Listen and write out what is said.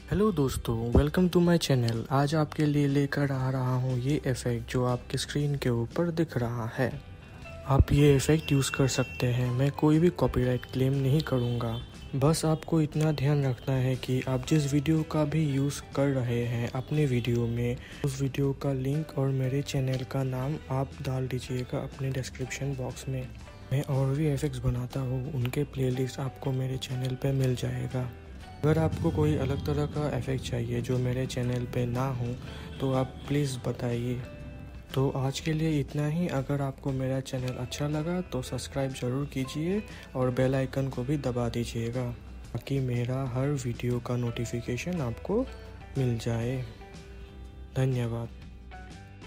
Hello दोस्तों, welcome to my channel. आज आपके लिए लेकर आ रहा हूँ ये इफ़ेक्ट जो आपके स्क्रीन के ऊपर दिख रहा है। आप ये इफ़ेक्ट यूज़ कर सकते हैं। मैं कोई भी कॉपीराइट क्लेम नहीं करूँगा। बस आपको इतना ध्यान रखना है कि आप जिस वीडियो का भी यूज़ कर रहे हैं अपने वीडियो में, उस वीडियो का लिंक और मेरे चैनल का नाम आप डाल दीजिएगा अपने डिस्क्रिप्शन बॉक्स में। मैं और भी इफ़ेक्ट्स बनाता हूँ, उनके प्लेलिस्ट आपको मेरे चैनल पे मिल जाएगा। अगर आपको कोई अलग तरह का इफ़ेक्ट चाहिए जो मेरे चैनल पे ना हो तो आप प्लीज़ बताइए। तो आज के लिए इतना ही। अगर आपको मेरा चैनल अच्छा लगा तो सब्सक्राइब ज़रूर कीजिए और बेल आइकन को भी दबा दीजिएगा ताकि मेरा हर वीडियो का नोटिफिकेशन आपको मिल जाए। धन्यवाद।